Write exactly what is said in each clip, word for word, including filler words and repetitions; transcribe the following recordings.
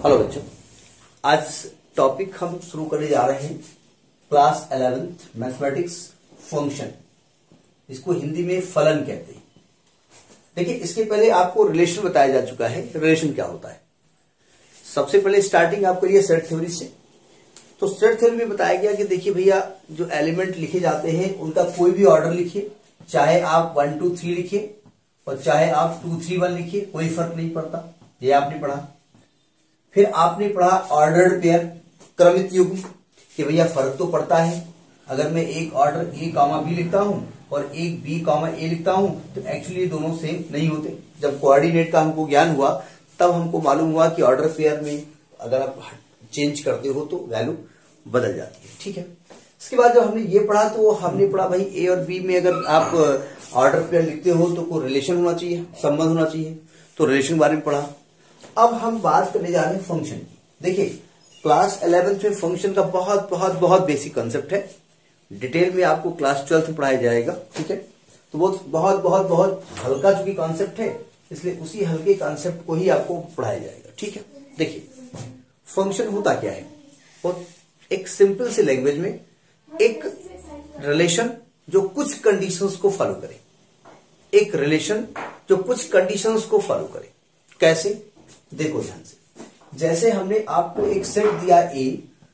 Hello बच्चों, आज topic हम शुरू करने जा रहे हैं क्लास इलेवेंथ मैथमेटिक्स फंक्शन। इसको हिंदी में फलन कहते हैं। देखिए, इसके पहले आपको रिलेशन बताया जा चुका है। रिलेशन क्या होता है, सबसे पहले स्टार्टिंग आप करिए सेट थ्योरी से। तो सेट थ्योरी में बताया गया कि देखिए भैया, जो एलिमेंट लिखे जाते हैं उनका कोई भी ऑर्डर लिखिए, चाहे आप वन टू थ्री लिखिए और चाहे आप टू थ्री वन लिखिए, कोई फर्क नहीं पड़ता। ये आपने पढ़ा। फिर आपने पढ़ा ऑर्डर्ड पेयर, क्रमित युग्म, कि भैया फर्क तो पड़ता है। अगर मैं एक ऑर्डर ए कामा बी लिखता हूं और एक बी कामा ए लिखता हूं तो एक्चुअली दोनों सेम नहीं होते। जब कोऑर्डिनेट का हमको ज्ञान हुआ तब हमको मालूम हुआ कि ऑर्डर पेयर में अगर आप चेंज करते हो तो वैल्यू बदल जाती है। ठीक है। इसके बाद जब हमने ये पढ़ा तो हमने पढ़ा भाई ए और बी में अगर आप ऑर्डर पेयर लिखते हो तो कोई रिलेशन होना चाहिए, संबंध होना चाहिए। तो रिलेशन के बारे में पढ़ा। अब हम बात करने जा रहे हैं फंक्शन की। देखिए, क्लास इलेवेंथ में फंक्शन का बहुत बहुत बहुत बेसिक कंसेप्ट है। डिटेल में आपको क्लास ट्वेल्थ में पढ़ाया जाएगा। ठीक है। तो वो बहुत बहुत बहुत हल्का चूंकि कॉन्सेप्ट है, इसलिए उसी हल्के कॉन्सेप्ट को ही आपको पढ़ाया जाएगा। ठीक है। देखिए, फंक्शन होता क्या है, और एक सिंपल सी लैंग्वेज में एक रिलेशन जो कुछ कंडीशंस को फॉलो करे। एक रिलेशन जो कुछ कंडीशंस को फॉलो करे। कैसे, देखो ध्यान से। जैसे हमने आपको एक सेट दिया ए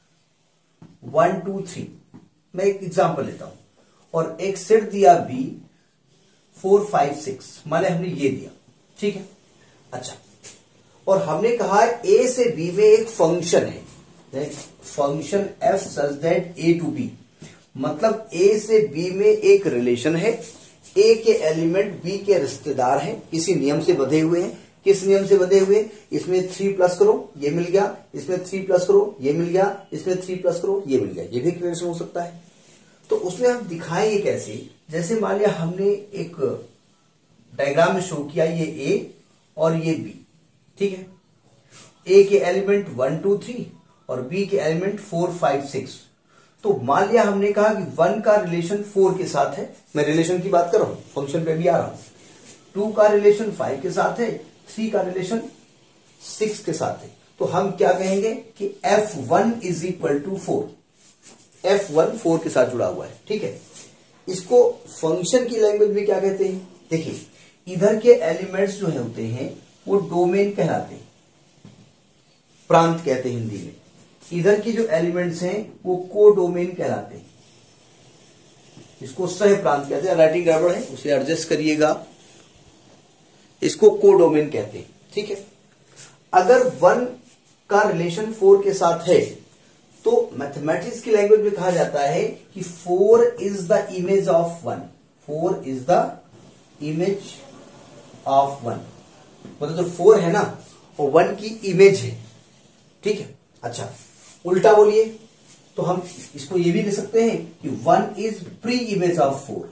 वन टू थ्री, मैं एक एग्जांपल लेता हूं, और एक सेट दिया बी फोर फाइव सिक्स, माने हमने ये दिया। ठीक है। अच्छा, और हमने कहा ए से बी में एक फंक्शन है, function F such that A to B, मतलब ए से बी में एक रिलेशन है। ए के एलिमेंट बी के रिश्तेदार हैं, किसी नियम से बंधे हुए हैं। किस नियम से बंधे हुए? इसमें थ्री प्लस करो ये मिल गया, इसमें थ्री प्लस करो ये मिल गया, इसमें थ्री प्लस करो ये मिल गया। ये भी रिलेशन हो सकता है। तो उसमें हम दिखाएंगे कैसे, जैसे मान लिया हमने एक डायग्राम में शो किया, ये ए और ये बी। ठीक है। ए के एलिमेंट वन टू थ्री और बी के एलिमेंट फोर फाइव सिक्स। तो मान लिया हमने कहा कि वन का रिलेशन फोर के साथ है, मैं रिलेशन की बात कर रहा हूं, फंक्शन पे भी आ रहा हूं। टू का रिलेशन फाइव के साथ है, थ्री का रिलेशन सिक्स के साथ है। तो हम क्या कहेंगे कि F one is equal to four. F one four के साथ जुड़ा हुआ है। ठीक है। इसको फंक्शन की लैंग्वेज में क्या कहते हैं? देखिए, इधर के एलिमेंट्स जो है होते हैं वो डोमेन कहलाते हैं, प्रांत कहते हैं हिंदी में। इधर की जो एलिमेंट्स हैं वो को डोमेन कहलाते हैं, इसको सह प्रांत कहते हैं। राइटिंग गड़बड़ है, उसे एडजस्ट करिएगा। इसको को डोमेन कहते हैं। ठीक है। अगर वन का रिलेशन फोर के साथ है तो मैथमेटिक्स की लैंग्वेज में कहा जाता है कि four is the image of one. Four is the image of one, मतलब जो फोर है ना वो वन की इमेज है। ठीक है। अच्छा, उल्टा बोलिए तो हम इसको ये भी लिख सकते हैं कि one is preimage of four.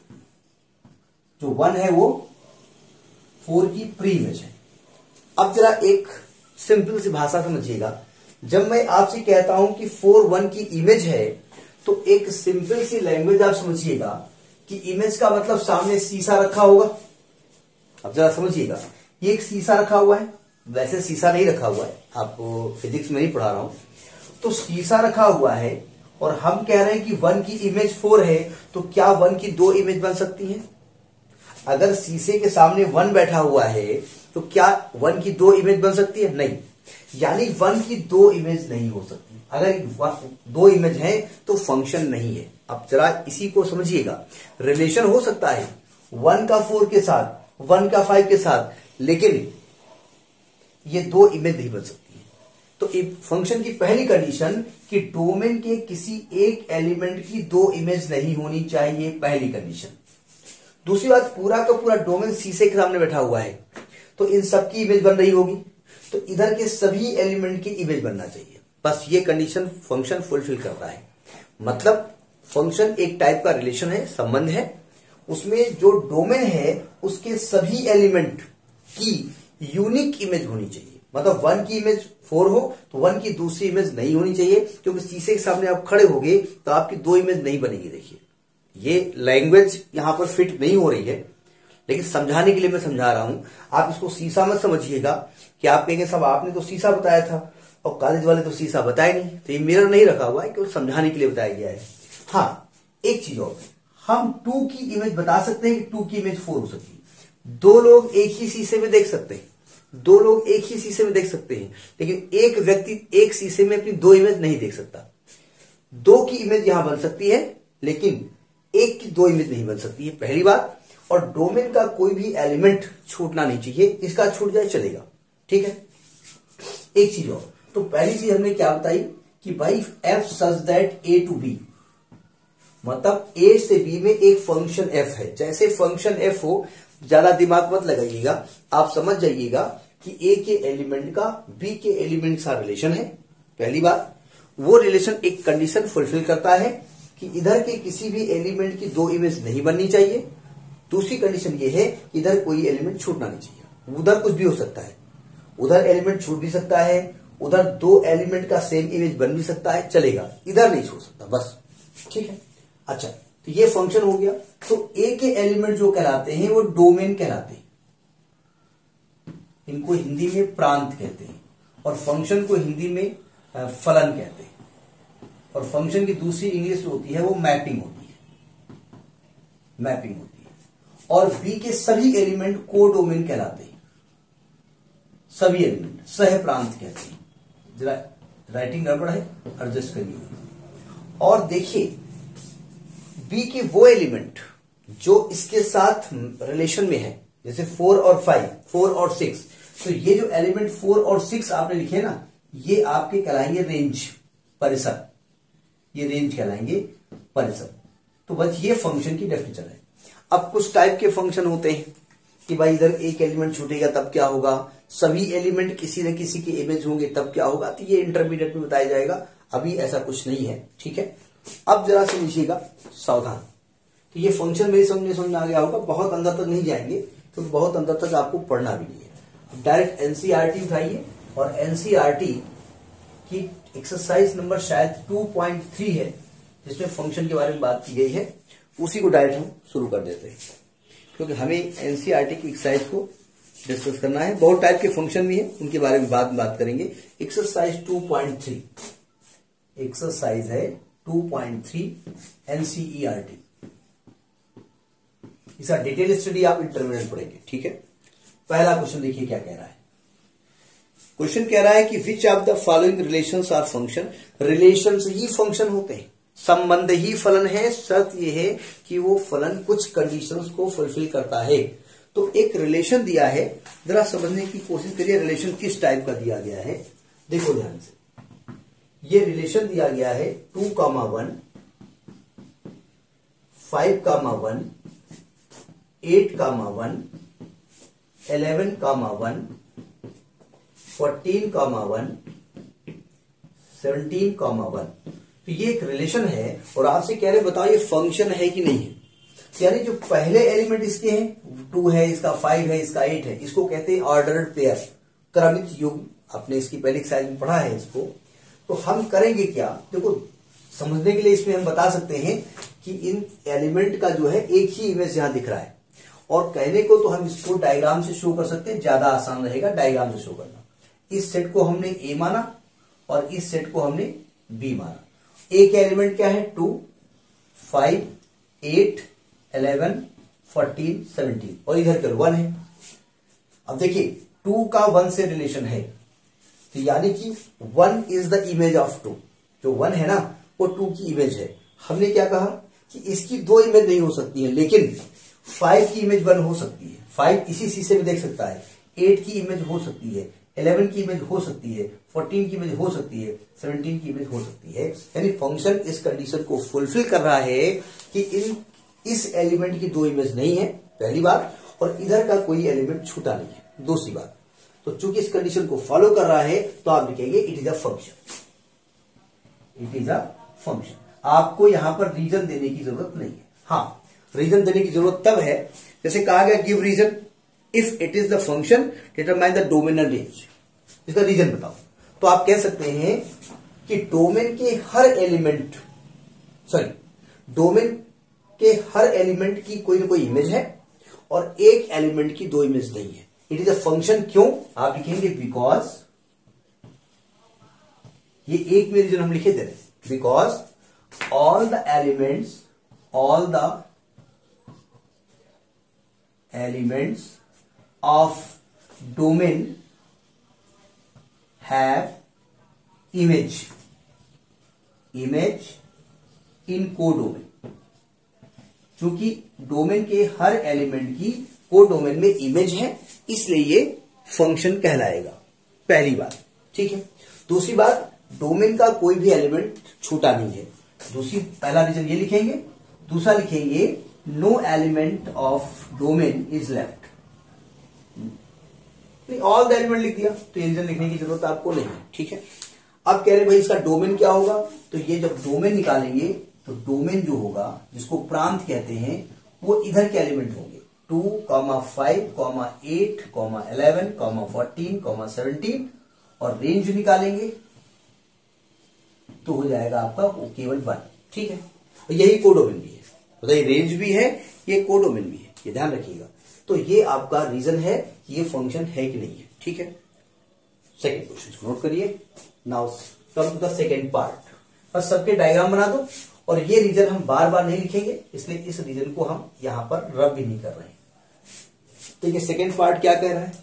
जो वन है वो फोर की प्री इमेज है। अब जरा एक सिंपल सी भाषा समझिएगा। जब मैं आपसे कहता हूं कि फोर वन की इमेज है तो एक सिंपल सी लैंग्वेज आप समझिएगा कि इमेज का मतलब सामने शीशा रखा होगा। अब जरा समझिएगा, ये एक शीशा रखा हुआ है, वैसे शीशा नहीं रखा हुआ है, आपको फिजिक्स में नहीं पढ़ा रहा हूं। तो शीशा रखा हुआ है और हम कह रहे हैं कि वन की इमेज फोर है, तो क्या वन की दो इमेज बन सकती हैं? अगर शीशे के सामने वन बैठा हुआ है तो क्या वन की दो इमेज बन सकती है? नहीं। यानी वन की दो इमेज नहीं हो सकती। अगर दो इमेज है तो फंक्शन नहीं है। अब जरा इसी को समझिएगा। रिलेशन हो सकता है वन का फोर के साथ, वन का फाइव के साथ, लेकिन ये दो इमेज नहीं बन सकती है। तो एक फंक्शन की पहली कंडीशन कि डोमेन के किसी एक एलिमेंट की दो इमेज नहीं होनी चाहिए, पहली कंडीशन। दूसरी बात, पूरा का पूरा डोमेन शीशे के सामने बैठा हुआ है तो इन सबकी इमेज बन रही होगी, तो इधर के सभी एलिमेंट की इमेज बनना चाहिए। बस ये कंडीशन फंक्शन फुलफिल करता है। मतलब फंक्शन एक टाइप का रिलेशन है, संबंध है। उसमें जो डोमेन है उसके सभी एलिमेंट की यूनिक इमेज होनी चाहिए। मतलब वन की इमेज फोर हो तो वन की दूसरी इमेज नहीं होनी चाहिए, क्योंकि शीशे के सामने आप खड़े होगे तो आपकी दो इमेज नहीं बनेगी। देखिए, ये लैंग्वेज यहां पर फिट नहीं हो रही है, लेकिन समझाने के लिए मैं समझा रहा हूं। आप इसको शीशा मत समझिएगा कि आप कहेंगे सब आपने तो शीशा बताया था और कॉलेज वाले तो शीशा बताए नहीं, तो ये मिरर नहीं रखा हुआ है, केवल समझाने के लिए बताया गया है। हाँ, एक चीज और, हम टू की इमेज बता सकते हैं कि टू की इमेज फोर हो सकती है। दो लोग एक ही शीशे में देख सकते हैं, दो लोग एक ही शीशे में देख सकते हैं, लेकिन एक व्यक्ति एक शीशे में अपनी दो इमेज नहीं देख सकता। दो की इमेज यहां बन सकती है, लेकिन एक की दो इमेज नहीं बन सकती है, पहली बात। और डोमेन का कोई भी एलिमेंट छूटना नहीं चाहिए, इसका छूट जाए चलेगा, ठीक है। एक चीज और, तो पहली चीज हमने क्या बताई कि भाई F such that A to B, मतलब ए से बी में एक फंक्शन एफ है। जैसे फंक्शन एफ हो, ज्यादा दिमाग मत लगाइएगा, आप समझ जाइएगा कि ए के एलिमेंट का बी के एलिमेंट सा रिलेशन है। पहली बात, वो रिलेशन एक कंडीशन फुलफिल करता है कि इधर के किसी भी एलिमेंट की दो इमेज नहीं बननी चाहिए। दूसरी कंडीशन ये है कि इधर कोई एलिमेंट छूटना नहीं चाहिए। उधर कुछ भी हो सकता है, उधर एलिमेंट छूट भी सकता है, उधर दो एलिमेंट का सेम इमेज बन भी सकता है, चलेगा, इधर नहीं छूट सकता, बस, ठीक है। अच्छा, तो ये फंक्शन हो गया। तो ए के एलिमेंट जो कहलाते हैं वो डोमेन कहलाते हैं, इनको हिंदी में प्रांत कहते हैं, और फंक्शन को हिंदी में फलन कहते हैं। और फंक्शन की दूसरी इंग्लिश होती है वो मैपिंग होती है, मैपिंग होती है। और बी के सभी एलिमेंट को डोमेन कहलाते हैं, सभी एलिमेंट सह प्रांत कहते हैं। जरा राइटिंग गड़बड़ है, एडजस्ट करिए। और देखिए, बी के वो एलिमेंट जो इसके साथ रिलेशन में है, जैसे फोर और फाइव, फोर और सिक्स, तो ये जो एलिमेंट फोर और सिक्स आपने लिखे ना, ये आपके कहलाएंगे रेंज, परिसर, ये रेंज कहलाएंगे परिसर। तो बस ये फंक्शन की डेफिनेशन है। अब कुछ टाइप के फंक्शन होते हैं कि भाई इधर एक एलिमेंट छूटेगा तब क्या होगा, सभी एलिमेंट किसी न किसी के इमेज होंगे तब क्या होगा, तो ये इंटरमीडिएट में बताया जाएगा, अभी ऐसा कुछ नहीं है, ठीक है। अब जरा से लीजिएगा सावधान, तो ये फंक्शन मेरी समझ में समझ में आ गया होगा, बहुत अंदर तक नहीं जाएंगे क्योंकि तो बहुत अंदर तक आपको पढ़ना भी नहीं है। अब डायरेक्ट एनसीईआरटी उठाइए, और एनसीईआरटी की एक्सरसाइज नंबर शायद टू पॉइंट थ्री है, जिसमें फंक्शन के बारे में बात की गई है, उसी को डायरेक्ट हम शुरू कर देते हैं, क्योंकि हमें एनसीईआरटी की एक्सरसाइज को डिस्कस करना है। बहुत टाइप के फंक्शन भी है, उनके बारे में बाद में बात करेंगे। Exercise two point three exercise है टू पॉइंट थ्री एनसीईआरटी। इसका डिटेल स्टडी आप इंटरमीडिएट पढ़ेंगे, ठीक है। पहला क्वेश्चन देखिए क्या कह रहा है। क्वेश्चन कह रहा है कि which of the following relations are function. Relations ही फंक्शन होते हैं, संबंध ही फलन है। शर्त यह है कि वो फलन कुछ कंडीशंस को फुलफिल करता है। तो एक रिलेशन दिया है, जरा समझने की कोशिश करिए रिलेशन किस टाइप का दिया गया है। देखो ध्यान से, ये रिलेशन दिया गया है two comma one, five comma one, eight comma one, eleven comma one, fourteen comma one, seventeen comma one. तो ये एक रिलेशन है, और आपसे कह रहे बताओ ये फंक्शन है कि नहीं है। यानी जो पहले एलिमेंट इसके हैं, टू है, इसका फाइव है, इसका एट है, इसको कहते हैं ऑर्डर्ड पेयर, क्रमित युग्म। आपने इसकी पहली एक्सरसाइज में पढ़ा है इसको। तो हम करेंगे क्या, देखो समझने के लिए इसमें हम बता सकते हैं कि इन एलिमेंट का जो है एक ही इमेज यहां दिख रहा है, और कहने को तो हम इसको डायग्राम से शो कर सकते हैं, ज्यादा आसान रहेगा डायग्राम से शो करना। इस सेट को हमने ए माना और इस सेट को हमने बी माना। ए के एलिमेंट क्या है, two, five, eight, eleven, fourteen, seventeen, और इधर केवल वन है। अब देखिए टू का वन से रिलेशन है, तो यानी कि one is the image of two. जो वन है ना वो टू की इमेज है। हमने क्या कहा कि इसकी दो इमेज नहीं हो सकती है, लेकिन फाइव की इमेज वन हो सकती है। फाइव इसी शीशे में देख सकता है, एट की इमेज हो सकती है, इलेवन की इमेज हो सकती है, फोर्टीन की इमेज हो सकती है, सेवनटीन की इमेज हो सकती है। यानी फंक्शन इस कंडीशन को फुलफिल कर रहा है कि इन इस एलिमेंट की दो इमेज नहीं है, पहली बात, और इधर का कोई एलिमेंट छूटा नहीं है, दूसरी बात। तो चूंकि इस कंडीशन को फॉलो कर रहा है तो आप लिखेंगे it is a function, it is a function. आपको यहां पर रीजन देने की जरूरत नहीं है। हाँ, रीजन देने की जरूरत तब है जैसे कहा गया give reason if it is the function determine the domain and range. इसका रीजन बताओ। तो आप कह सकते हैं कि डोमेन के हर एलिमेंट सॉरी डोमेन के हर एलिमेंट की कोई ना कोई इमेज है और एक एलिमेंट की दो इमेज नहीं है। It is a function. क्यों? आप लिखेंगे बिकॉज ये एक में रीजन हम लिखे दे रहे हैं, because all the elements all the elements of domain have image image in codomain. चूंकि डोमेन के हर एलिमेंट की कोडोमेन में इमेज है, इसलिए ये फंक्शन कहलाएगा। पहली बात, ठीक है। दूसरी बात, डोमेन का कोई भी एलिमेंट छोटा नहीं है। दूसरी पहला रीजन ये लिखेंगे। दूसरा लिखेंगे no element of domain is left. All the element लिख दिया तो ये रीजन लिखने की जरूरत आपको नहीं है, ठीक है। अब कह रहे भाई इसका डोमेन क्या होगा, तो ये जब डोमेन निकालेंगे तो डोमेन जो होगा, जिसको प्रांत कहते हैं, वो इधर के एलिमेंट होंगे two comma five comma eight comma eleven comma fourteen comma seventeen, और रेंज निकालेंगे तो हो जाएगा आपका वो केवल वन, ठीक है। तो यही कोडोमेन भी है, बताइए रेंज भी है, ये कोडोमेन भी है, ये ध्यान रखिएगा। तो ये आपका रीजन है कि ये फंक्शन है कि नहीं है, ठीक है। सेकेंड क्वेश्चन को नोट करिए। Now come to the second part. बस सबके डायग्राम बना दो, और ये रीजन हम बार बार नहीं लिखेंगे, इसलिए इस रीजन को हम यहां पर रब भी नहीं कर रहे हैं। तो ये सेकेंड पार्ट क्या कह रहा है,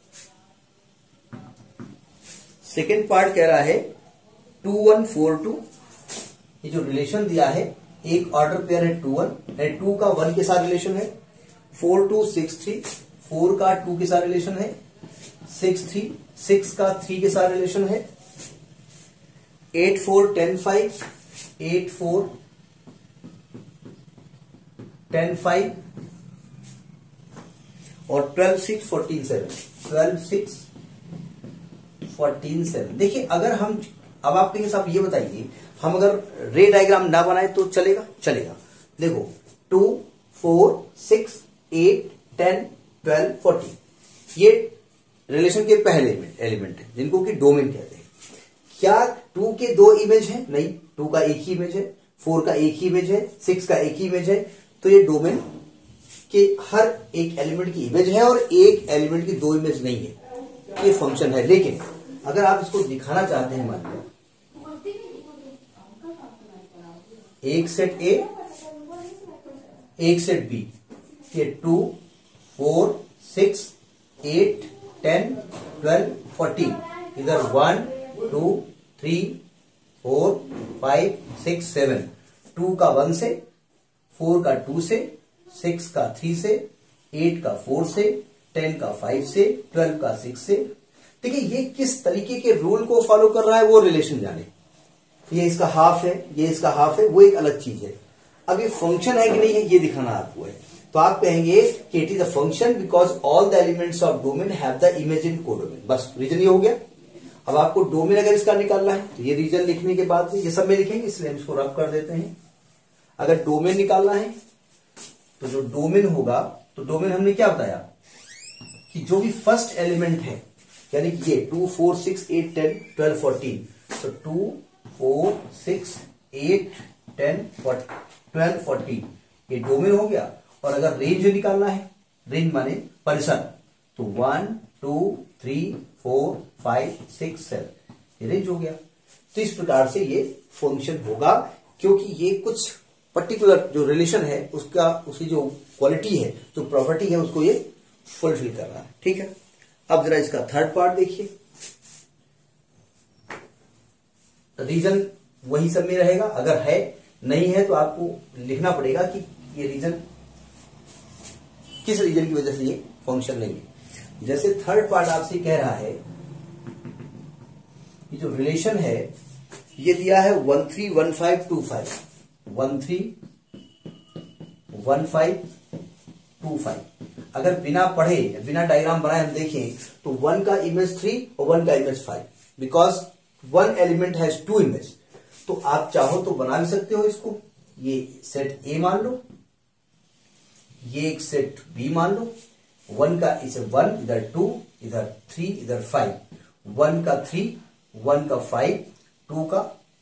सेकेंड पार्ट कह रहा है टू वन फोर टू। ये जो रिलेशन दिया है, एक ऑर्डर पेयर है टू वन, टू का वन के साथ रिलेशन है, four two six three, four का टू के साथ रिलेशन है, सिक्स थ्री सिक्स का थ्री के साथ रिलेशन है, eight four ten five, eight four ten five, और twelve six fourteen seven, twelve six fourteen seven. देखिए अगर हम, अब आप कहेंगे साहब ये बताइए, हम अगर रे डायग्राम ना बनाए तो चलेगा? चलेगा। देखो two four six eight ten twelve fourteen, ये रिलेशन के पहले एलिमेंट है जिनको कि डोमेन कहते हैं। क्या टू के दो इमेज है? नहीं, टू का एक ही इमेज है, फोर का एक ही इमेज है, सिक्स का एक ही इमेज है। तो ये डोमेन के हर एक एलिमेंट की इमेज है और एक एलिमेंट की दो इमेज नहीं है, ये फंक्शन है। लेकिन अगर आप इसको दिखाना चाहते हैं, मान लो एक सेट ए एक सेट बी, ये two four six eight ten twelve fourteen, इधर one two three four five six seven, two का वन से, फोर का टू से, सिक्स का थ्री से, एट का फोर से, टेन का फाइव से, ट्वेल्व का सिक्स से। देखिए ये किस तरीके के रूल को फॉलो कर रहा है वो रिलेशन जाने। ये इसका हाफ है, ये इसका हाफ है, वो एक अलग चीज है। अब ये फंक्शन है कि नहीं है ये दिखाना आपको है। तो आप कहेंगे कि it is a function because all the elements of domain have the image in codomain. बस रीजन ये हो गया। अब आपको डोमेन अगर इसका निकालना है तो ये रीजन लिखने के बाद ये सब में लिखेंगे, इसलिए हम इसको रब कर देते हैं। अगर डोमेन निकालना है तो जो डोमेन होगा, तो डोमेन हमने क्या बताया कि जो भी फर्स्ट एलिमेंट है, यानी कि ये two four six eight ten twelve fourteen, तो two four six eight ten twelve fourteen ये डोमेन हो गया। और अगर रेंज निकालना है, रेंज माने परिसर, तो one two three four five six seven, ये रेंज हो गया। तो इस प्रकार से ये फंक्शन होगा, क्योंकि ये कुछ पर्टिकुलर जो रिलेशन है उसका, उसकी जो क्वालिटी है, जो प्रॉपर्टी है, उसको ये फुलफिल कर रहा है, ठीक है। अब जरा इसका थर्ड पार्ट देखिए। रीजन वही सब में रहेगा, अगर है नहीं है तो आपको लिखना पड़ेगा कि ये रीजन किस रीजन की वजह से ये फंक्शन नहीं है। जैसे थर्ड पार्ट आपसे कह रहा है कि जो रिलेशन है ये दिया है one three one five two five, one three one five two five. अगर बिना पढ़े, बिना डायग्राम बनाए हम देखें तो वन का इमेज थ्री और वन का image five, because one element has two image. तो आप चाहो तो बना भी सकते हो इसको। ये सेट ए मान लो, ये एक सेट बी मान लो। वन का इसे वन, इधर टू, इधर थ्री, इधर फाइव, वन का थ्री, वन का फाइव, टू का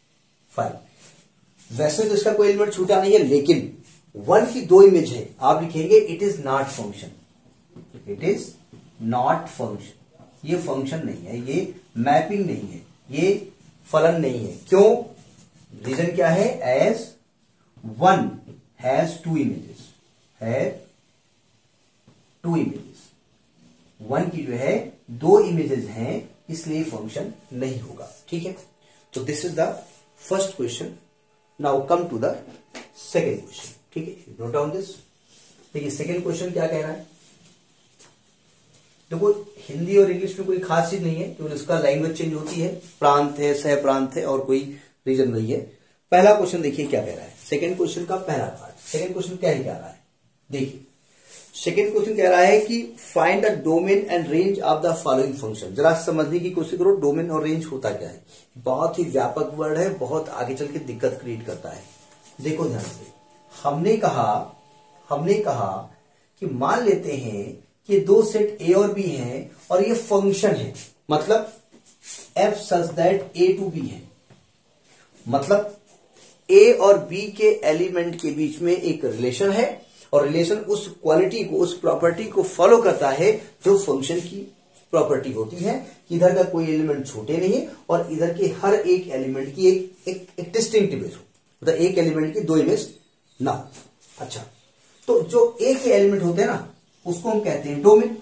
फाइव। वैसे तो इसका कोई एलिमेंट छूटा नहीं है, लेकिन वन की दो इमेज है। आप लिखेंगे it is not function, it is not function. ये फंक्शन नहीं है, ये मैपिंग नहीं है, ये फलन नहीं है। क्यों? रीजन क्या है? As one has two images, have two images, one की जो है दो इमेजेस हैं, इसलिए फंक्शन नहीं होगा। ठीक है, तो this is the first question. Now come to the second question. ठीक है, नोट डाउन दिस। देखिए सेकेंड क्वेश्चन क्या कह रहा है। देखो हिंदी और इंग्लिश में कोई खास चीज नहीं है, केवल इसका लैंग्वेज चेंज होती है, प्रांत है, सह प्रांत है, और कोई रीजन नहीं है। पहला क्वेश्चन देखिए क्या कह रहा है, सेकेंड क्वेश्चन का पहला पार्ट। सेकेंड क्वेश्चन क्या ही कह रहा है, देखिए सेकेंड क्वेश्चन कह रहा है कि find the domain and range of the following function. जरा समझने की कोशिश करो डोमेन और रेंज होता क्या है। बहुत ही व्यापक वर्ड है, बहुत आगे चल के दिक्कत क्रिएट करता है। देखो ध्यान से, हमने कहा हमने कहा कि मान लेते हैं कि दो सेट ए और बी हैं और ये फंक्शन है, मतलब f such that A to B है, मतलब ए और बी के एलिमेंट के बीच में एक रिलेशन है, और रिलेशन उस क्वालिटी को, उस प्रॉपर्टी को फॉलो करता है जो फंक्शन की प्रॉपर्टी होती है कि इधर का कोई एलिमेंट छोटे नहीं है और इधर के हर एक एलिमेंट की एक एक, एक डिस्टिंक्ट इमेज हो, मतलब एक एलिमेंट की दो इमेज ना हो। अच्छा, तो जो ए के एलिमेंट होते हैं ना उसको हम कहते हैं डोमेन,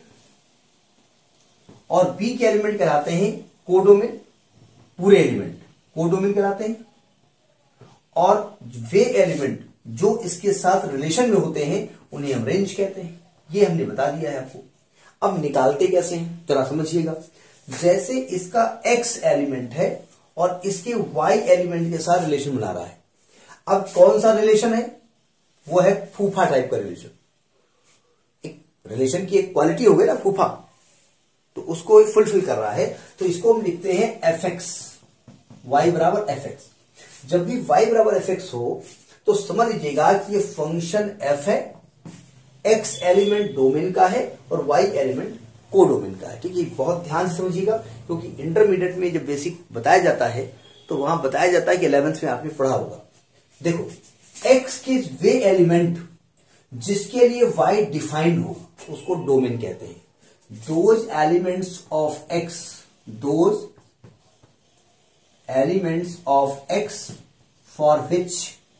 और बी के एलिमेंट कहलाते हैं कोडोमेन, पूरे एलिमेंट कोडोमेन कहलाते हैं, और वे एलिमेंट जो इसके साथ रिलेशन में होते हैं उन्हें हम रेंज कहते हैं। ये हमने बता दिया है आपको। अब निकालते कैसे हैं जरा समझिएगा। जैसे इसका x एलिमेंट है और इसके y एलिमेंट के साथ रिलेशन बना रहा है। अब कौन सा रिलेशन है? वो है फूफा टाइप का रिलेशन। एक रिलेशन की एक क्वालिटी हो गई ना फूफा, तो उसको फुलफिल कर रहा है, तो इसको हम लिखते हैं एफ एक्स, वाई बराबर एफ एक्स। जब भी y बराबर एफ एक्स हो तो समझ लीजिएगा कि ये फंक्शन f है, x एलिमेंट डोमेन का है और y एलिमेंट कोडोमेन का है। ठीक है, बहुत ध्यान से समझिएगा, क्योंकि इंटरमीडिएट में जब बेसिक बताया जाता है तो वहां बताया जाता है कि इलेवेंथ में आपने पढ़ा होगा। देखो x के वे एलिमेंट जिसके लिए y डिफाइंड हो उसको डोमेन कहते हैं। Those elements of x, those elements of x for which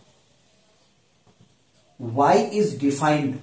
y is defined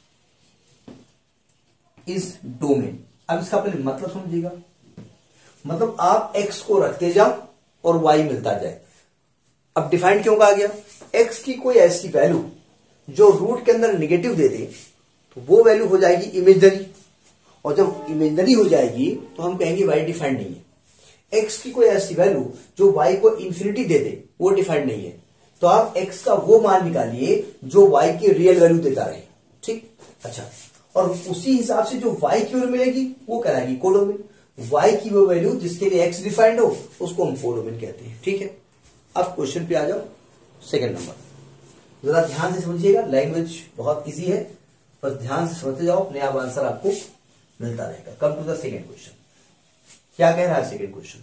is domain। अब इसका पहले मतलब समझिएगा, मतलब आप x को रखते जाओ और y मिलता जाए। अब डिफाइंड क्यों कहा गया? x की कोई ऐसी वैल्यू जो रूट के अंदर नेगेटिव दे दे तो वो वैल्यू हो जाएगी इमेजनरी, और जब इमेजनरी हो जाएगी तो हम कहेंगे y डिफाइंड नहीं है। x की कोई ऐसी वैल्यू जो y को इंफिनिटी दे दे वो डिफाइंड नहीं है, तो आप x का वो मान निकालिए जो y की रियल वैल्यू देता रहे। ठीक, अच्छा, और उसी हिसाब से जो y की वैल्यू मिलेगी वो कहलाएगी कोडोमेन। y की वो वैल्यू जिसके लिए x डिफाइंड हो उसको हम कोडोमेन कहते हैं। ठीक है, अब क्वेश्चन पे आ जाओ, सेकंड नंबर। जरा ध्यान से समझिएगा, लैंग्वेज बहुत इजी है, बस ध्यान से समझते जाओ, अपने आप आंसर आपको मिलता रहेगा। Come to the second question. क्या कह रहा है सेकेंड क्वेश्चन?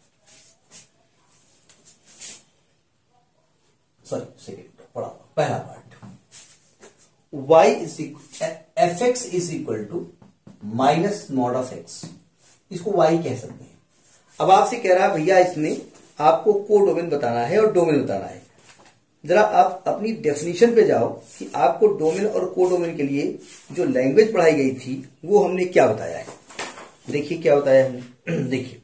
सॉरी सेकेंड पढ़ा पहला part. y is f x is equal to minus mod of x, इसको y कह सकते हैं। अब आपसे कह रहा है भैया इसमें आपको कोडोमेन बताना है और डोमेन बताना है। जरा आप अपनी डेफिनेशन पे जाओ कि आपको डोमेन और कोडोमेन के लिए जो लैंग्वेज पढ़ाई गई थी वो हमने क्या बताया है। देखिए क्या बताया हमने। देखिए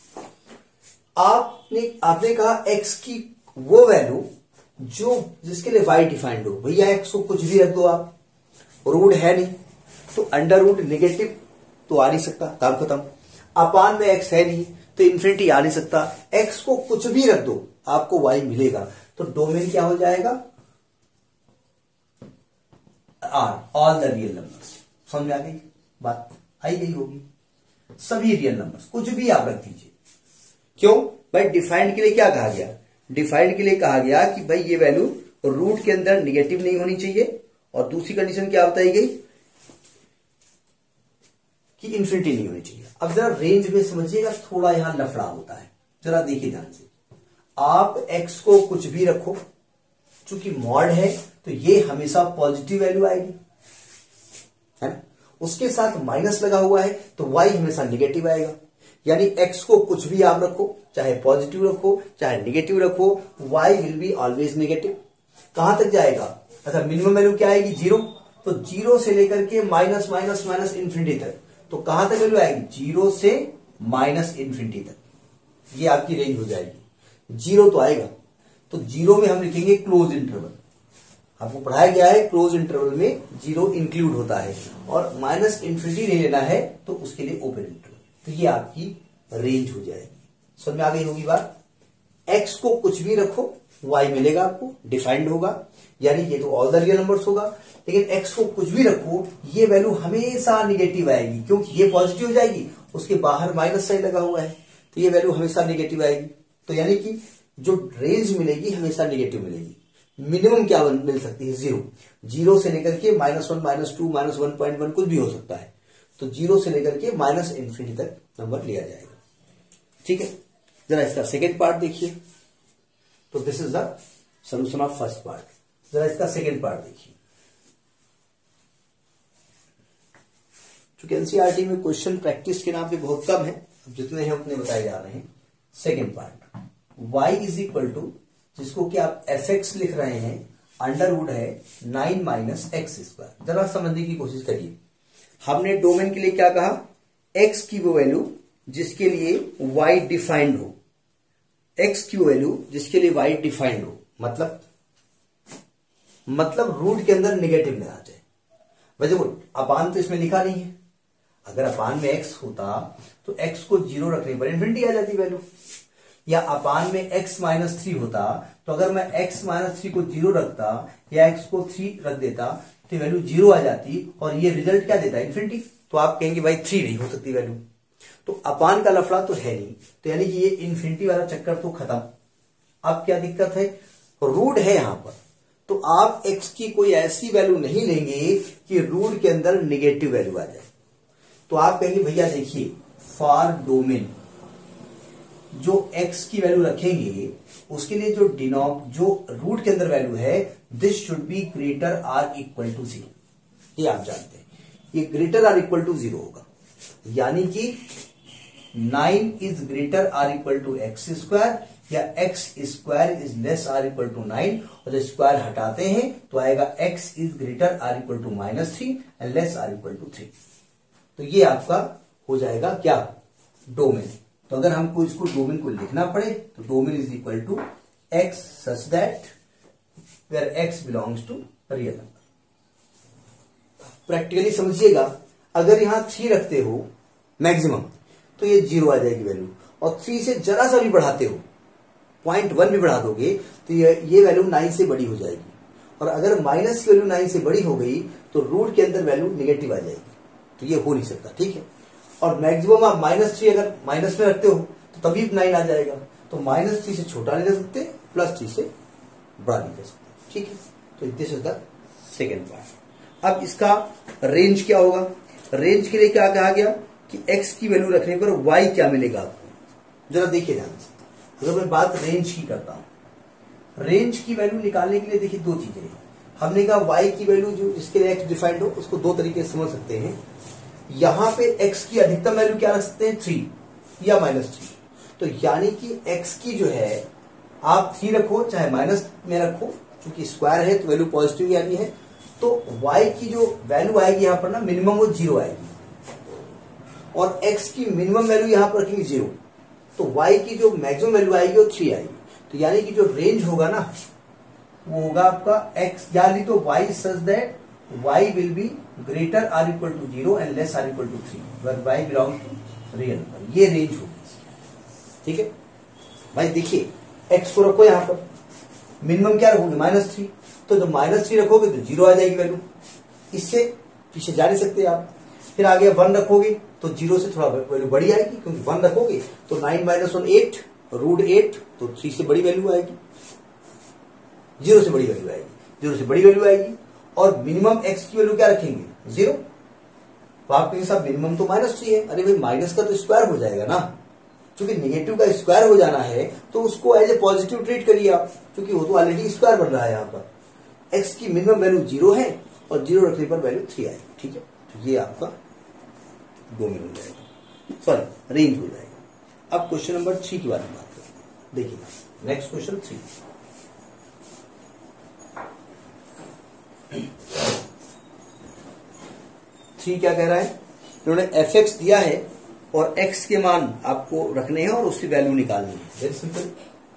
आपने आपने कहा x की वो वैल्यू जो जिसके लिए y डिफाइंड हो। भैया x को कुछ भी रख दो आप, रूट है नहीं तो अंडर रूट नेगेटिव तो आ नहीं सकता, काम खत्म। अपान में x है नहीं तो इन्फिनिटी आ नहीं सकता। x को कुछ भी रख दो आपको y मिलेगा, तो डोमेन क्या हो जाएगा? R, all the real numbers. समझ आ गई बात? आई गई होगी। सभी रियल नंबर्स कुछ भी आप रख दीजिए। क्यों भाई? डिफाइंड के लिए क्या कहा गया? डिफाइंड के लिए कहा गया कि भाई ये वैल्यू रूट के अंदर निगेटिव नहीं होनी चाहिए, और दूसरी कंडीशन क्या बताई गई कि इंफिनिटी नहीं होनी चाहिए। अब जरा रेंज में समझिएगा, थोड़ा यहां लफड़ा होता है, जरा देखिए ध्यान से। आप x को कुछ भी रखो, चूंकि मॉड है तो ये हमेशा पॉजिटिव वैल्यू आएगी, है ना। उसके साथ माइनस लगा हुआ है तो y हमेशा निगेटिव आएगा। यानी x को कुछ भी आप रखो, चाहे पॉजिटिव रखो चाहे निगेटिव रखो, y will be always negative. कहां तक जाएगा? अच्छा, मिनिमम वैल्यू क्या आएगी? जीरो। तो जीरो से लेकर के माइनस माइनस माइनस इंफिनिटी तक, तो कहां तक वैल्यू आएगी? जीरो से माइनस इंफिनिटी तक, ये आपकी रेंज हो जाएगी। जीरो तो आएगा, तो जीरो में हम लिखेंगे क्लोज इंटरवल। आपको पढ़ाया गया है क्लोज इंटरवल में जीरो इंक्लूड होता है, और माइनस इंफिनिटी नहीं लेना है तो उसके लिए ओपन इंटरवल। तो ये आपकी रेंज हो जाएगी। समझ में आ गई होगी बात? एक्स को कुछ भी रखो, वाई मिलेगा आपको, डिफाइंड होगा, यानी ये तो ऑल द रियल नंबर्स होगा। लेकिन एक्स को कुछ भी रखो, ये वैल्यू हमेशा निगेटिव आएगी, क्योंकि ये पॉजिटिव हो जाएगी, उसके बाहर माइनस साइन लगा हुआ है, तो ये वैल्यू हमेशा निगेटिव आएगी। तो यानी कि जो रेंज मिलेगी हमेशा निगेटिव मिलेगी। मिनिमम क्या मिल सकती है? जीरो। जीरो से लेकर के minus one, minus two, minus one point one कुछ भी हो सकता है। तो जीरो से लेकर के माइनस इन्फिनिटी तक नंबर लिया जाएगा। ठीक है, जरा इसका सेकेंड पार्ट देखिए। तो this is the solution of first part. जरा इसका सेकेंड पार्ट देखिए। चूंकि एनसीईआरटी में क्वेश्चन प्रैक्टिस के नाम पे बहुत कम है, अब जितने हैं उतने बताए जा रहे हैं। Second part, y is equal to, जिसको कि आप एफ एक्स लिख रहे हैं, अंडरवुड है नाइन माइनस एक्स स्क्वायर। जरा समझने की कोशिश करिए। हमने डोमेन के लिए क्या कहा? x की वो वैल्यू जिसके लिए y डिफाइंड हो, x की वो वैल्यू जिसके लिए y डिफाइंड हो, मतलब मतलब रूट के अंदर निगेटिव ना आ जाए। वैसे वो अपान तो इसमें लिखा नहीं है। अगर अपान में x होता तो x को जीरो रखने पर इन्फिनिटी आ जाती वैल्यू, या अपान में x माइनस थ्री होता तो अगर मैं x माइनस थ्री को जीरो रखता या x को थ्री रख देता तो वैल्यू जीरो आ जाती, और ये रिजल्ट क्या देता? इन्फिनिटी। तो आप कहेंगे भाई थ्री नहीं हो सकती वैल्यू, तो अपान का लफड़ा तो है नहीं, तो यानी कि ये इन्फिनिटी वाला चक्कर तो खत्म। अब क्या दिक्कत है? रूट है यहां पर, तो आप x की कोई ऐसी वैल्यू नहीं लेंगे कि रूट के अंदर निगेटिव वैल्यू आ जाए। तो आप कहेंगे भैया देखिए, फॉर डोमेन जो x की वैल्यू रखेंगे उसके लिए जो डिनोम जो रूट के अंदर वैल्यू है, this should be greater or equal to zero. ये आप जानते हैं, ये greater or equal to zero होगा, यानी कि nine is greater or equal to x square, या x square is less or equal to nine, और जब स्क्वायर हटाते हैं तो आएगा x is greater or equal to minus three and less or equal to three. तो ये आपका हो जाएगा क्या? डोमेन। तो अगर हमको इसको डोमेन को लिखना पड़े तो domain is equal to x such that where x belongs to real number. Practically समझिएगा, अगर यहां थ्री रखते हो मैक्सिमम तो ये जीरो आ जाएगी वैल्यू, और थ्री से जरा सा भी बढ़ाते हो, पॉइंट वन भी बढ़ा दोगे तो ये ये वैल्यू नाइन से बड़ी हो जाएगी, और अगर माइनस की वैल्यू नाइन से बड़ी हो गई तो रूट के अंदर वैल्यू निगेटिव आ जाएगी। तो ये हो नहीं सकता, ठीक है। और मैक्सिमम आप माइनस थ्री अगर माइनस में रखते हो तो तभी नाइन आ जाएगा, तो माइनस थ्री से छोटा नहीं कर सकते, प्लस थ्री से बड़ा नहीं कर सकते, ठीक है। तो this is the second part. अब इसका रेंज क्या होगा? रेंज के लिए क्या कहा गया कि x की वैल्यू रखने पर y क्या मिलेगा आपको? जरा देखिए ध्यान से। अगर मैं बात रेंज की करता हूं, रेंज की वैल्यू निकालने के लिए देखिए दो चीजें हैं। हमने कहा y की वैल्यू जो जिसके लिए x डिफाइंड हो, उसको दो तरीके से समझ सकते हैं। यहां पे x की अधिकतम वैल्यू क्या रख सकते हैं? थ्री या माइनस थ्री। तो यानी कि x की जो है आप थ्री रखो चाहे माइनस में रखो, क्योंकि स्क्वायर है तो वैल्यू पॉजिटिव ही आनी है। तो y की जो वैल्यू आएगी यहां पर ना मिनिमम वो जीरो आएगी, और x की मिनिमम वैल्यू यहां पर रखेंगे जीरो, तो y की जो मैक्सिमम वैल्यू आएगी वो थ्री आएगी। तो यानी कि जो रेंज होगा ना वो होगा आपका x, यानी तो y such that y will be greater or equal to zero and less or equal to three, where y belongs to real number. ये रेंज होगी, ठीक है भाई। देखिए x को रखो यहां पर, मिनिमम क्या रखोगे? Minus three. तो जब माइनस थ्री रखोगे तो जीरो आ जाएगी वैल्यू, इससे पीछे जा नहीं सकते आप। फिर आगे वन रखोगे तो जीरो से थोड़ा वैल्यू बड़ी आएगी, क्योंकि वन रखोगे तो nine minus one eight, root eight, तो थ्री से बड़ी वैल्यू आएगी, जीरो से बड़ी वैल्यू आएगी, जीरो से बड़ी वैल्यू आएगी। और मिनिमम एक्स की वैल्यू क्या रखेंगे? जीरो। तो आप कहेंगे साहब मिनिमम तो माइनस थ्री है। अरे भाई माइनस का तो स्क्वायर हो जाएगा ना, क्योंकि निगेटिव का स्क्वायर हो जाना है तो उसको एज ए पॉजिटिव ट्रीट करिए आप, क्योंकि वो तो ऑलरेडी स्क्वायर बन रहा है। यहाँ पर एक्स की मिनिमम वैल्यू जीरो है और जीरो रखने पर वैल्यू थ्री आएगी, ठीक है। तो ये आपका डोमेन हो जाएगा, सॉरी रेंज हो जाएगा। अब क्वेश्चन नंबर थ्री के बारे में बात करते हैं। देखिए नेक्स्ट क्वेश्चन थ्री। थ्री क्या कह रहा है, इन्होंने एफ एक्स दिया है और एक्स के मान आपको रखने हैं और उसकी वैल्यू निकालनी है। Very simple.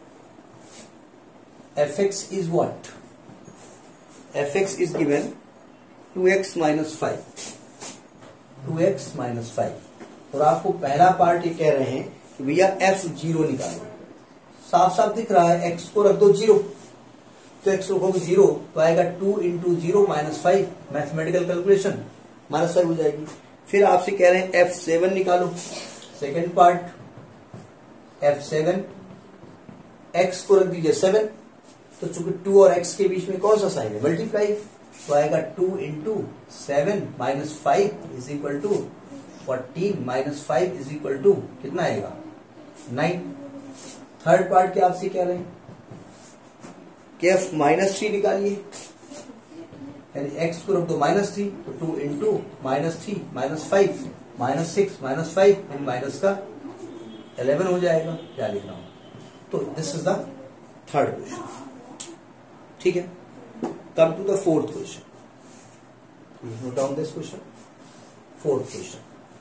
F x is what, f x is given two x minus five, two x minus five. और आपको पहला पार्ट ये कह रहे हैं कि भैया एफ जीरो निकालो। साफ साफ दिख रहा है, एक्स को रख दो जीरो, तो एक्स रखोगे जीरो तो आएगा two into zero minus five, mathematical calculation minus five हो जाएगी। फिर आपसे कह रहे हैं एफ सेवन निकालो, second part f seven, x को रख दीजिए सेवन, तो चूंकि टू और एक्स के बीच में कौन सा साइन है, मल्टीप्लाई, तो आएगा two into seven minus five is equal to fourteen, minus five is equal to कितना आएगा, नाइन। थर्ड पार्ट के आपसे कह रहे हैं कि एफ माइनस थ्री निकालिए, यानी एक्स को रख दो माइनस थ्री, तो two into minus three minus five minus six minus five यानी माइनस का इलेवन हो जाएगा। क्या लिख रहा हूं, तो this is the third question. ठीक है, come to the fourth question. Note down this question, fourth question.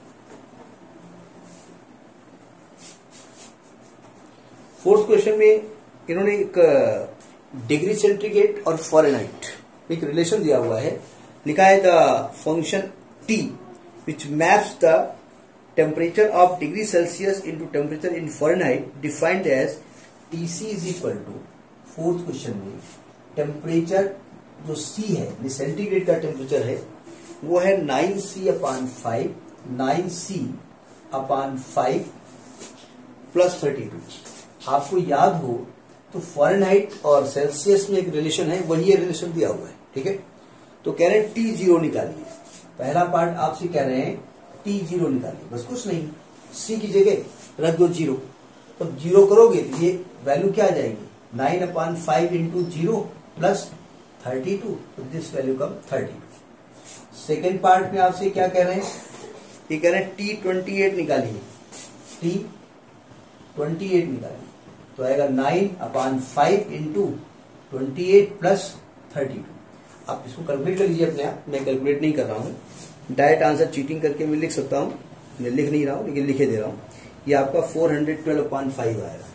Fourth question में इन्होंने एक डिग्री सेंटीग्रेड और फ़ारेनहाइट एक रिलेशन दिया हुआ है। लिखा है the function T which maps the temperature of degree Celsius into temperature in Fahrenheit defined as T C is equal to. Fourth question में टेम्परेचर जो सी है, सेंटीग्रेड का टेम्परेचर है, वो है nine C upon five, nine C upon five plus thirty two. आपको याद हो तो फ़ारेनहाइट और सेल्सियस में एक रिलेशन है, वही ये रिलेशन दिया हुआ है। ठीक है, तो कह रहे हैं टी जीरो निकालिए। पहला पार्ट आपसे कह रहे हैं टी जीरो निकालिए, बस कुछ नहीं, सी की जगह रख दो जीरो, तो जीरो करोगे तो ये वैल्यू क्या आ जाएगी, nine upon five into zero plus thirty two, तो this value come thirty two. Second part में आपसे क्या कह रहे हैं, ये कह रहे हैं टी ट्वेंटी एट निकालिए, टी ट्वेंटी एट निकालिए, तो आएगा nine upon five into twenty eight plus thirty two. आप इसको कैलकुलेट कर लीजिए अपने आप, मैं कैलकुलेट नहीं कर रहा हूं, डायरेक्ट आंसर चीटिंग करके मैं लिख सकता हूं, मैं लिख नहीं रहा हूं लेकिन लिखे दे रहा हूं। ये आपका four hundred twelve upon five आएगा,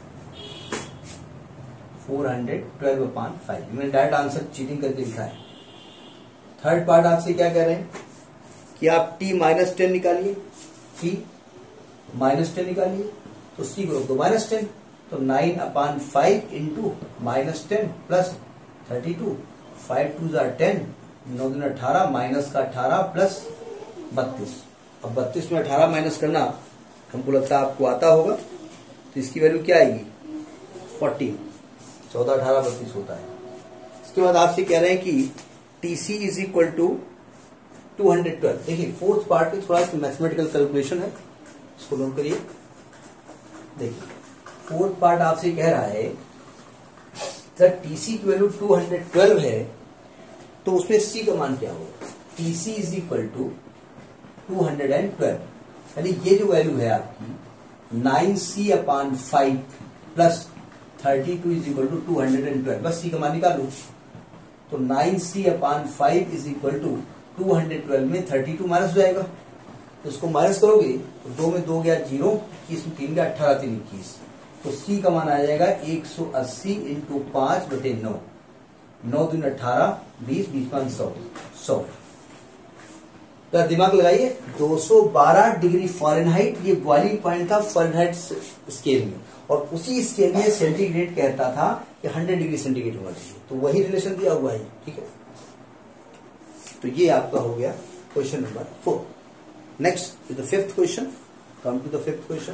four hundred twelve upon five, मैंने डायरेक्ट आंसर चीटिंग करके लिखा है। थर्ड पार्ट आपसे क्या कह रहे हैं कि आप टी माइनस टेन निकालिए, टी माइनस टेन निकालिए, तो सी को रख दो माइनस टेन, तो nine upon five into minus ten plus thirty two, five two जार टेन, नौ दिन अठारह, माइनस का अठारह प्लस बत्तीस। अब बत्तीस में अठारह माइनस करना हमको लगता है आपको आता होगा, तो इसकी वैल्यू क्या आएगी, फोर्टीन। चौदह अठारह बत्तीस होता है। इसके बाद आपसे कह रहे हैं कि T C is equal to two hundred twelve. देखिए फोर्थ पार्ट में थोड़ा सा मैथमेटिकल कैलकुलेशन है, इसको नोट करिए। देखिए फोर्थ पार्ट आपसे कह रहा है सर टीसी की वैल्यू टू हंड्रेड ट्वेल्व है, तो उसमें सी का मान क्या होगा, TC is equal to two hundred twelve, यानी ये जो वैल्यू है आपकी nine C upon five plus thirty two is equal to two hundred twelve, बस सी का मान निकालो। तो nine C upon five is equal to two hundred twelve में थर्टी टू माइनस हो जाएगा, तो इसको माइनस करोगे तो दो में दो गया जीरो, इक्कीस में तीन गया अठारह, तीन इक्कीस, तो सी का मान आ जाएगा एक सौ अस्सी इंटू पांच बटे नौ, नौ दिन अठारह, बीस, बीस पांच सौ, सौ। तो दिमाग लगाइए, दो सौ बारह डिग्री फ़ारेनहाइट ये बॉइलिंग पॉइंट था फ़ारेनहाइट स्केल में, और उसी स्केल में सेंटीग्रेड कहता था कि हंड्रेड डिग्री सेंटीग्रेड होना चाहिए, तो वही रिलेशन दिया हुआ है। ठीक है, तो ये आपका हो गया question number four. Next the fifth question, come to the fifth question.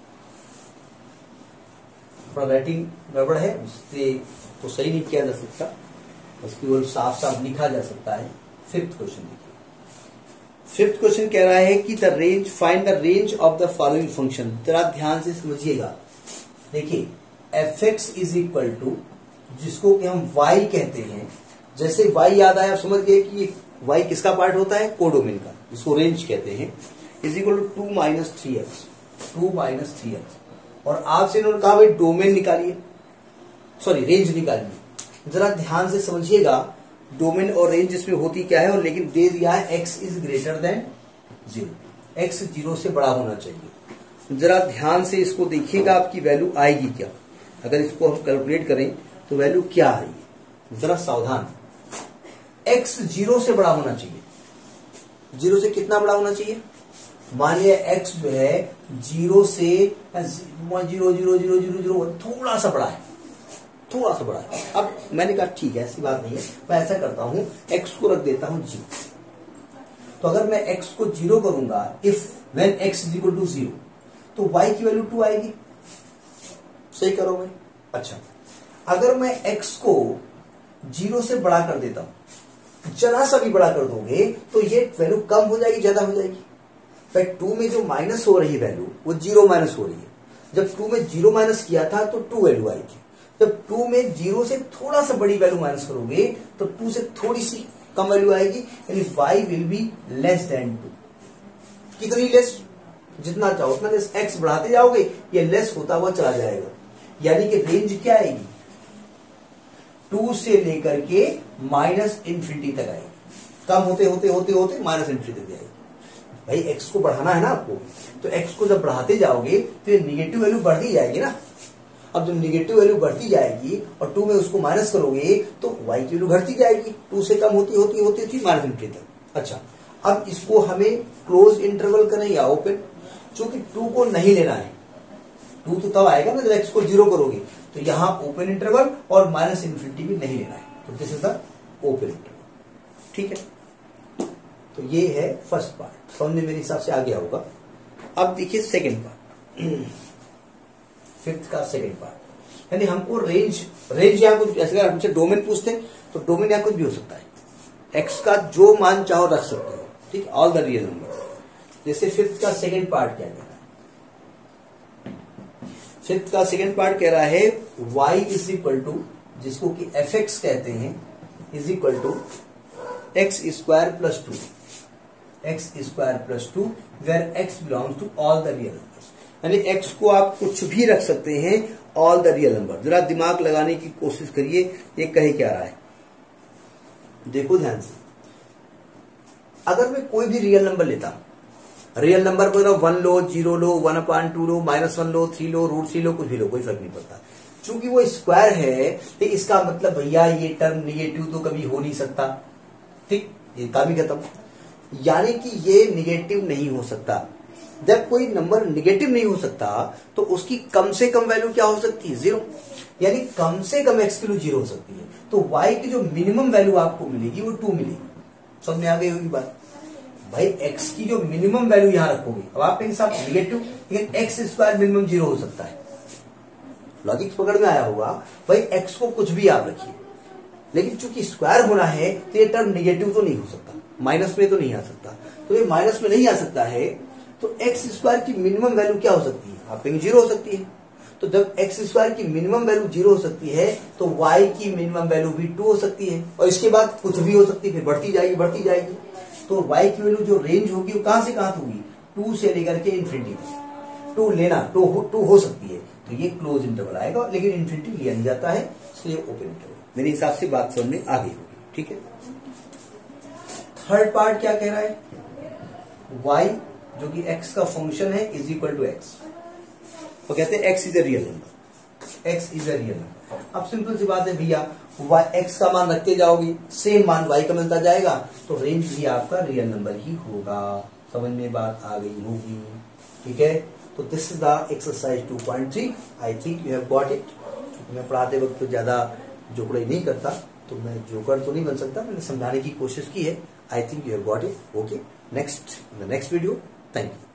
थोड़ा राइटिंग गड़बड़ है, उससे तो सही नहीं किया जा सकता, उसकी ओर साफ साफ लिखा जा सकता है। फिफ्थ क्वेश्चन देखिए, फिफ्थ क्वेश्चन कह रहा है कि the range, find the range of the following function. जरा ध्यान से समझिएगा। देखिए f x is equal to, जिसको कि हम y कहते हैं, जैसे y याद आया आप समझ गए कि y किसका पार्ट होता है, कोडोमेन का, जिसको रेंज कहते हैं, is equal to two minus three x, two minus three x. और आपसे इन्होंने कहा भाई डोमेन निकालिए, सॉरी रेंज निकालिए। जरा ध्यान से समझिएगा, डोमेन और रेंज इसमें होती क्या है, और लेकिन दे दिया है x is greater than zero, x zero से बड़ा होना चाहिए। जरा ध्यान से इसको देखिएगा, आपकी वैल्यू आएगी क्या, अगर इसको हम कैलकुलेट करें तो वैल्यू क्या आ रही है, जरा सावधान। x जीरो से बड़ा होना चाहिए, जीरो से कितना बड़ा होना चाहिए, मान लिया x जो है जीरो से zero zero zero zero zero थोड़ा सा बड़ा है, थोड़ा सा बड़ा है। अब मैंने कहा ठीक है, ऐसी बात नहीं है, मैं ऐसा करता हूं x को रख देता हूं जीरो। तो अगर मैं x को जीरो करूंगा, if when x is equal to zero, तो y की वैल्यू टू आएगी, सही करो भाई। अच्छा, अगर मैं x को जीरो से बड़ा कर देता हूं, जरा सा भी बड़ा कर दोगे तो ये वैल्यू कम हो जाएगी, ज्यादा हो जाएगी। भाई टू में जो माइनस हो रही वैल्यू वो जीरो माइनस हो रही है। जब टू में जीरो माइनस किया था तो टू वैल्यू आई थी। जब टू में जीरो से थोड़ा सा बड़ी वैल्यू माइनस करोगे तो टू से थोड़ी सी कम वैल्यू आएगी, यानी y will be less than two. कितनी लेस, जितना चाहो उतना लेस। x बढ़ाते जाओगे ये लेस होता हुआ चला जाएगा, यानी कि रेंज क्या आएगी, टू से लेकर के माइनस इंफिनिटी तक आएगी, कम होते होते होते होते माइनस इंफिनिटी तक आएगी। भाई x को बढ़ाना है ना आपको, तो x को जब बढ़ाते जाओगे तो ये निगेटिव वैल्यू बढ़ती जाएगी ना। अब जब निगेटिव वैल्यू बढ़ती जाएगी और टू में उसको माइनस करोगे तो y की वैल्यू घटती जाएगी, टू से कम होती होती होती होती माइनस इंफिनिटी तक। अच्छा, अब इसको हमें क्लोज इंटरवल करना या ओपन, चूंकि टू को नहीं लेना है, टू तो तब आएगा ना जब x को जीरो करोगे, तो यहां ओपन इंटरवल और माइनस इंफिनिटी भी नहीं लेना है, तो this is the open interval. ठीक है, तो ये है फर्स्ट पार्ट, समझ मेरे हिसाब से आ गया होगा। अब देखिए सेकंड पार्ट, फिफ्थ का सेकंड पार्ट, यानी हमको रेंज, रेंज यहां कुछ ऐसे, अगर हमसे डोमेन पूछते हैं तो डोमेन यहां कुछ भी हो सकता है, x का जो मान चाहो रख सकते हो, ठीक, ऑल द रियल नंबर। जैसे फिफ्थ का सेकंड पार्ट क्या कह रहा है, फिफ्थ का सेकंड पार्ट कह रहा है y इज इक्वल टू, जिसको कि एफ एक्स कहते हैं, is equal to x square plus two, x square plus two, where x belongs to all the real numbers. यानी x को आप कुछ भी रख सकते हैं, ऑल द रियल नंबर। जरा दिमाग लगाने की कोशिश करिए, ये कहे क्या रहा है, देखो ध्यान से। अगर मैं कोई भी रियल नंबर लेता, रियल नंबर को वन लो, जीरो लो, वन अपॉन टू लो, माइनस वन लो, थ्री लो, रूट थ्री लो, कुछ भी लो, कोई फर्क नहीं पड़ता। चूंकि वो स्क्वायर है तो इसका मतलब भैया ये टर्म निगेटिव तो कभी हो नहीं सकता, ठीक, ये काम ही खत्म। यानी कि ये निगेटिव नहीं हो सकता। जब कोई नंबर निगेटिव नहीं हो सकता तो उसकी कम से कम वैल्यू क्या हो सकती है, जीरो, यानी कम से कम x की वैल्यू जीरो हो सकती है। तो y की जो मिनिमम वैल्यू आपको मिलेगी वो टू मिलेगी। समझ में आ गई होगी बात। भाई x की जो मिनिमम वैल्यू यहां रखोगे, अब आप एक साथ निगेटिव, लेकिन एक्स स्क्वायर मिनिमम जीरो हो सकता है, लॉजिक पकड़ में आया होगा। भाई x को कुछ भी आप रखिए, लेकिन चूंकि स्क्वायर होना है तो ये टर्म निगेटिव तो नहीं हो सकता, माइनस में तो नहीं आ सकता। तो ये माइनस में नहीं आ सकता है तो एक्स स्क्वायर की मिनिमम वैल्यू क्या हो सकती है, आप कहेंगे जीरो हो सकती है। तो जब एक्स स्क्वायर की मिनिमम वैल्यू जीरो हो सकती है तो वाई की मिनिमम वैल्यू भी टू हो सकती है, और इसके बाद कुछ भी हो सकती है, फिर बढ़ती जाएगी बढ़ती जाएगी। तो वाई की वैल्यू जो रेंज होगी वो कहां से कहां तक होगी, टू से लेकर के इन्फिनिटी तक। टू लेना, टू हो, टू हो सकती है, तो ये क्लोज इंटरवल आएगा, लेकिन इन्फिनिटी लिया नहीं जाता है, इसलिए ओपन इंटरवल। मेरे हिसाब से बात समझ में आ गई होगी, ठीक है। थर्ड पार्ट क्या कह रहा है, y जो कि x का फंक्शन है इज इक्वल टू एक्स, वो कहते हैं x is a real number, x is a real number. अब सिंपल सी बात है भैया, y x का मान रखते जाओगे, सेम मान y का मिलता जाएगा, तो रेंज भी आपका रियल नंबर ही होगा। समझ में बात आ गई होगी, ठीक है। तो this is the exercise two point three, I think you have got it. मैं पढ़ाते वक्त तो ज्यादा जोकड़ाई नहीं करता, तो मैं जोकर तो नहीं बन सकता, मैंने समझाने की कोशिश की है। I think you have got it, okay. Next in the next video, thank you.